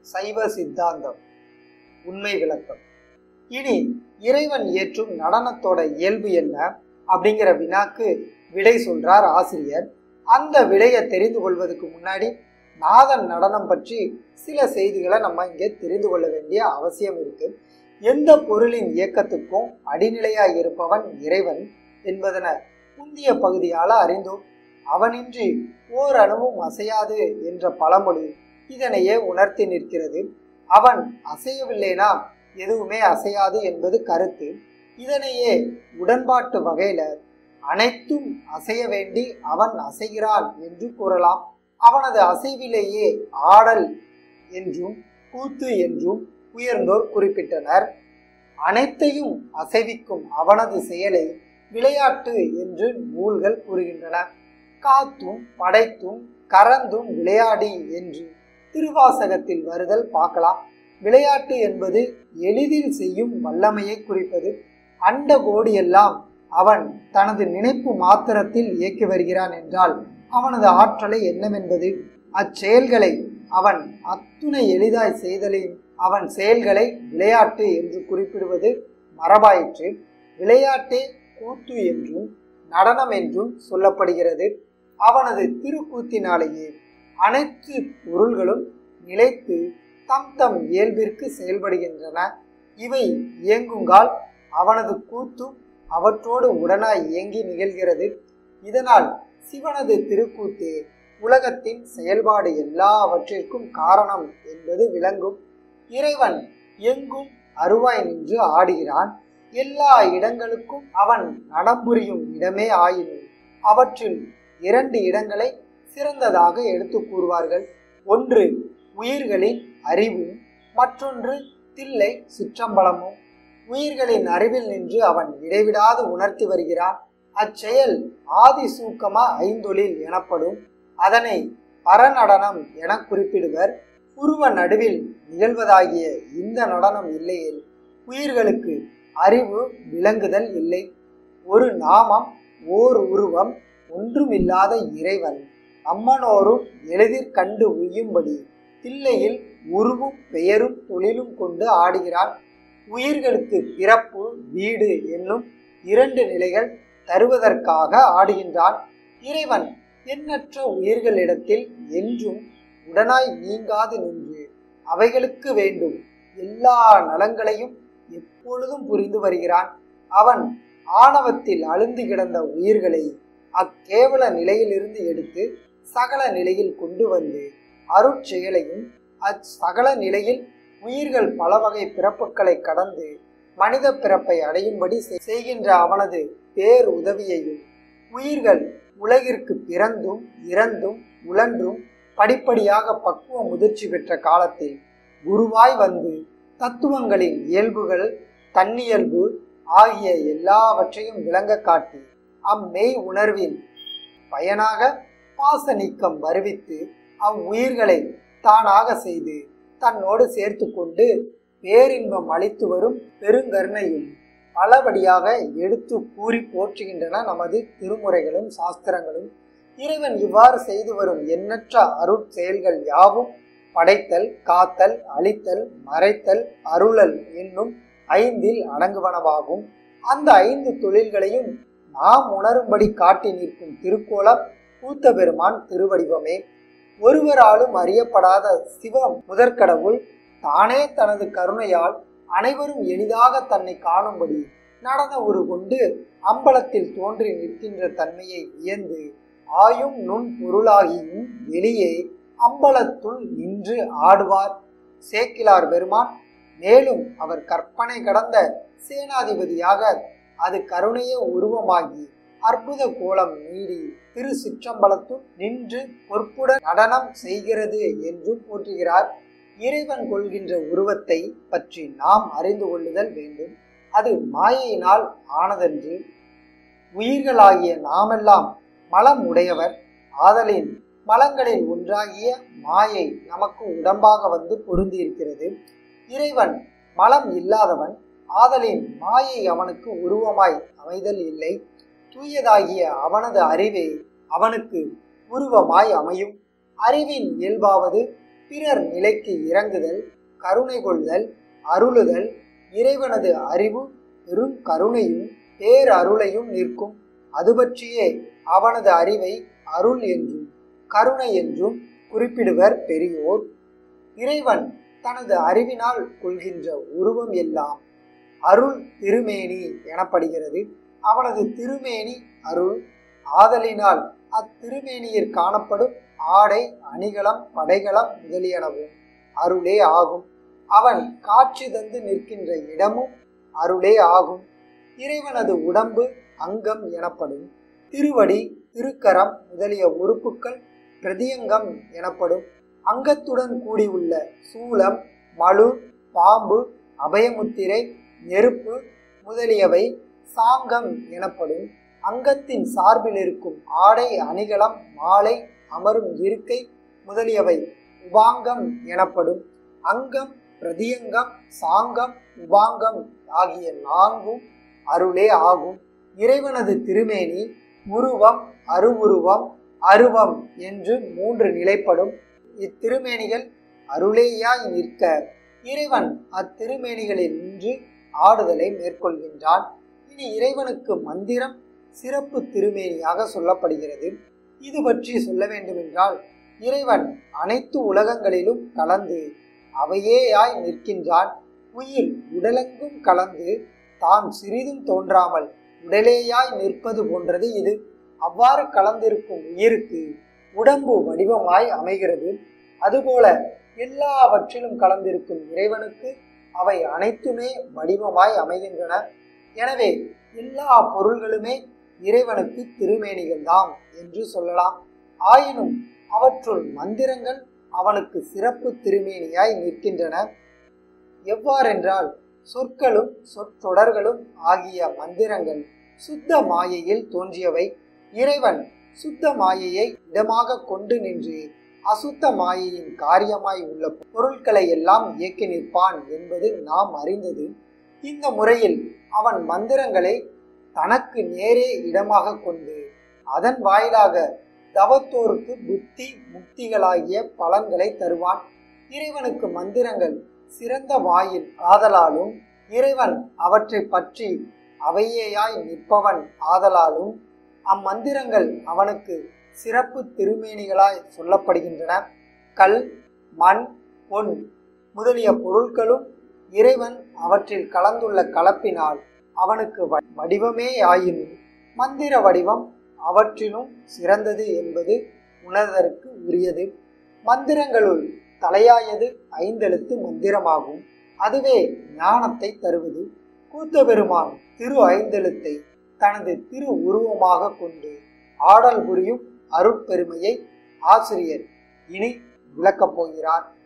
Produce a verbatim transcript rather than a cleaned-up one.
சைவ சித்தாந்தம் உண்மை விளக்கம். இனி இறைவன் ஏற்றும் நடனத்தோட இயல்பு என்ன அப்படிங்கிற வினாக்கு விடை சொல்றார் ஆசிரியர். அந்த விடையை தெரிந்து கொள்வதற்கு முன்னாடி நாதன் நடனம் பற்றி சில செய்திகளை நம்ம இங்கே தெரிந்து கொள்ள வேண்டிய அவசியம் இருக்கு. எந்த பொருளின் இயக்கத்துக்கும் அடிநிலையாய் இருப்பவன் இறைவன் என்பதன முந்திய பகுதியால அறிந்தோம். அவனின்றி ஓர் அணுவும் அசையாது என்ற பழமொழி இதனையே உணர்த்தி நிற்கிறது. அவன் அசையவில்லைனா எதுவுமே அசையாது என்பது கருத்து. இதனையே உடன்பாட்டு வகையில அனைத்தும் அசைய வேண்டி அவன் அசைகிறான் என்று கூறலாம். அவனது அசைவிலேயே ஆடல் என்றும் கூத்து என்றும் உயர்ந்தோர் குறிப்பிட்டனர். அனைத்தையும் அசைவிக்கும் அவனது செயலை விளையாட்டு என்று நூல்கள் கூறுகின்றன. காத்தும் படைத்தும் கறந்தும் விளையாடி என்று திருவாசகத்தில் வருதல் பார்க்கலாம். விளையாட்டு என்பது எளிதில் செய்யும் வல்லமையை குறிப்பது. அண்ட கோடியெல்லாம் அவன் தனது நினைப்பு மாத்திரத்தில் இயக்கி வருகிறான் என்றால் அவனது ஆற்றலை என்னவென்பது? அச்செயல்களை அவன் அத்துணை எளிதாய் செய்தலின் அவன் செயல்களை விளையாட்டு என்று குறிப்பிடுவது மரபாயிற்று. விளையாட்டே கூத்து என்றும் நடனம் என்றும் சொல்லப்படுகிறது. அவனது திருக்கூத்தினாலேயே அனைத்து பொருள்களும் நிலைத்து தம் தம் இயல்பிற்கு செயல்படுகின்றன. இவை இயங்குங்கால் அவனது கூத்தும் அவற்றோடு உடனாய் இயங்கி நிகழ்கிறது. இதனால் சிவனது திருக்கூத்தே உலகத்தின் செயல்பாடு எல்லாவற்றிற்கும் காரணம் என்பது விளங்கும். இறைவன் எங்கும் அருவாய் நின்று ஆடுகிறான். எல்லா இடங்களுக்கும் அவன் நடம்புரியும் இடமே ஆயினும் அவற்றில் இரண்டு இடங்களை சிறந்ததாக எடுத்து கூறுவார்கள். ஒன்று உயிர்களின் அறிவும், மற்றொன்று தில்லை சிற்றம்பலமும். உயிர்களின் அறிவில் நின்று அவன் இடைவிடாது உணர்த்தி வருகிறான். அச்செயல் ஆதி சூக்கம ஐந்தொழில் எனப்படும். அதனை பரநடனம் என குறிப்பிடுவர். உருவ நடுவில் நிகழ்வதாகிய இந்த நடனம் இல்லையேல் உயிர்களுக்கு அறிவு விளங்குதல் இல்லை. ஒரு நாமம் ஓர் உருவம் ஒன்றுமில்லாத இறைவன் அம்மனோரும் எளிதிற் கண்டு உய்யும்படி தில்லையில் உருவும் பெயரும் தொழிலும் கொண்டு ஆடுகிறான். உயிர்களுக்கு பிறப்பு வீடு என்னும் இரண்டு நிலைகள் தருவதற்காக ஆடுகின்றான். இறைவன் எண்ணற்ற உயிர்களிடத்தில் என்றும் உடனாய் நீங்காது நின்று அவைகளுக்கு வேண்டும் எல்லா நலங்களையும் எப்பொழுதும் புரிந்து வருகிறான். அவன் ஆணவத்தில் அழுந்து கிடந்த உயிர்களை அக்கேவல நிலையிலிருந்து எடுத்து சகல நிலையில் கொண்டு வந்து அருட்செயலையும் அச்சகல நிலையில் உயிர்கள் பல வகை பிறப்புகளை கடந்து மனித பிறப்பை அடையும்படி செய்கின்ற அவனது பேர் உதவியையும் உயிர்கள் உலகிற்கு பிறந்தும் இறந்தும் உழன்றும் படிப்படியாக பக்குவ முதிர்ச்சி பெற்ற காலத்தில் குருவாய் வந்து தத்துவங்களின் இயல்புகள் தன்னியல்பு ஆகிய எல்லாவற்றையும் விளங்க காட்டி அம்மெய் உணர்வின் பயனாக பாச நீக்கம் வருவித்து அவ்வுயிர்களை தானாக செய்து தன்னோடு சேர்த்து கொண்டு பேரின்பம் அளித்து வரும் பெருங்கருணையும் பலபடியாக எடுத்து கூறி போற்றுகின்றன நமது திருமுறைகளும் சாஸ்திரங்களும். இறைவன் இவ்வாறு செய்து வரும் எண்ணற்ற அருட் செயல்கள் யாவும் படைத்தல், காத்தல், அழித்தல், மறைத்தல், அருளல் என்னும் ஐந்தில் அடங்குவனவாகும். அந்த ஐந்து தொழில்களையும் நாம் உணரும்படி காட்டி நிற்கும் திருக்கோலம் கூத்த பெருமான் திருவடிவமே. ஒருவராலும் அறியப்படாத சிவ முதற்கடவுள் தானே தனது கருணையால் அனைவரும் எளிதாக தன்னை காணும்படி நடன உரு கொண்டு அம்பலத்தில் தோன்றி நிற்கின்ற தன்மையை வியந்து ஆயும் நுண் பொருளாகியும் வெளியே அம்பலத்துள் நின்று ஆடுவார் சேக்கிலார் பெருமான். மேலும் அவர் கற்பனை கடந்த சேனாதிபதியாக அது கருணைய உருவமாகி அற்புத கோலம் நீடி திரு சிற்றம்பலத்துள் நின்று பொற்புடன் நடனம் செய்கிறது என்றும் போற்றுகிறார். இறைவன் கொள்கின்ற உருவத்தை பற்றி நாம் அறிந்து கொள்ளுதல் வேண்டும். அது மாயையினால் ஆனதென்று. உயிர்களாகிய நாமெல்லாம் மலம் உடையவர் ஆதலின் மலங்களில் ஒன்றாகிய மாயை நமக்கு உடம்பாக வந்து பொருந்தி இருக்கிறது. இறைவன் மலம் இல்லாதவன் ஆதலின் மாயை அவனுக்கு உருவமாய் அமைதல் இல்லை. தூயதாகிய அவனது அறிவே அவனுக்கு உருவமாய் அமையும். அறிவின் இயல்பாவது பிறர் நிலைக்கு இறங்குதல், கருணை கொள்தல், அருளுதல், இறைவனது அறிவு பெரும் கருணையும் பேரருளையும் நிற்கும். அது பற்றியே அவனது அறிவை அருள் என்றும் கருணை என்றும் குறிப்பிடுவர் பெரியோர். இறைவன் தனது அறிவினால் கொள்கின்ற உருவம் எல்லாம் அருள் திருமேனி எனப்படுகிறது. அவனது திருமேனி அருள் ஆதலினால் அத்திருமேனியில் காணப்படும் ஆடை, அணிகலம், படைகளம் முதலியனவும் அருளே ஆகும். அவன் காட்சி தந்து நிற்கின்ற இடமும் அருளே ஆகும். இறைவனது உடம்பு அங்கம் எனப்படும். திருவடி, திருக்கரம் முதலிய உறுப்புக்கள் பிரதியங்கம் எனப்படும். அங்கத்துடன் கூடியுள்ள சூலம், மழு, பாம்பு, அபயமுத்திரை, நெருப்பு முதலியவை சாங்கம் எனப்படும். அங்கத்தின் சார்பில் இருக்கும் ஆடை, அணிகலம், மாலை, அமரும் இருக்கை முதலியவை உபாங்கம் எனப்படும். அங்கம், பிரதியங்கம், சாங்கம், உபாங்கம் ஆகிய நான்கும் அருளே ஆகும். இறைவனது திருமேனி உருவம், அருவுருவம், அருவம் என்று மூன்று நிலைப்படும். இத்திருமேனிகள் அருளேயாய் நிற்க இறைவன் அத்திருமேனிகளில் நின்று ஆடுதலை மேற்கொள்கின்றான். இனி இறைவனுக்கு மந்திரம் சிறப்பு திருமேனியாக சொல்லப்படுகிறது. இது பற்றி சொல்ல வேண்டுமென்றால், இறைவன் அனைத்து உலகங்களிலும் கலந்து அவையேயாய் நிற்கின்றான். உயிர் உடலெங்கும் கலந்து தான் சிறிதும் தோன்றாமல் உடலேயாய் நிற்பது போன்றது இது. அவ்வாறு கலந்திருக்கும் உயிருக்கு உடம்பு வடிவமாய் அமைகிறது. அதுபோல எல்லாவற்றிலும் கலந்திருக்கும் இறைவனுக்கு அவை அனைத்துமே வடிவமாய் அமைகின்றன. எனவே எல்லா பொருள்களுமே இறைவனுக்கு திருமேனிகள் தாம் என்று சொல்லலாம். ஆயினும் அவற்றுள் மந்திரங்கள் அவனுக்கு சிறப்பு திருமேனியாய் நிற்கின்றன. எவ்வாறென்றால், சொற்களும் சொற்றொடர்களும் ஆகிய மந்திரங்கள் சுத்த மாயையில் தோன்றியவை. இறைவன் சுத்த மாயையை இடமாக கொண்டு நின்று அசுத்த மாயையின் காரியமாய் உள்ள பொருட்களை எல்லாம் இயக்கி நிற்பான் என்பது நாம் அறிந்தது. இந்த முறையில் அவன் மந்திரங்களை தனக்கு நேரே இடமாக கொண்டு அதன் வாயிலாக தவத்தோருக்கு புத்தி முக்திகளாகிய பலன்களை தருவான். இறைவனுக்கு மந்திரங்கள் சிறந்த வாயில் ஆதலாலும், இறைவன் அவற்றை பற்றி அவையேயாய் நிற்பவன் ஆதலாலும் அம்மந்திரங்கள் அவனுக்கு சிறப்பு திருமேனிகளாய் சொல்லப்படுகின்றன. கல், மண், பொன் முதலிய பொருட்களும் இறைவன் அவற்றில் கலந்துள்ள கலப்பினால் அவனுக்கு வடிவமே ஆயினும் மந்திர வடிவம் அவற்றிலும் சிறந்தது என்பது உணர்தற்கு உரியது. மந்திரங்களுள் தலையாயது ஐந்தெழுத்து மந்திரமாகும். அதுவே ஞானத்தை தருவது. கூத்தபெருமான் திரு ஐந்தெழுத்தை தனது திரு உருவமாக கொண்டு ஆடல் புரியும் அருட்பெருமையை ஆசிரியர் இனி விளக்கப் போகிறார்.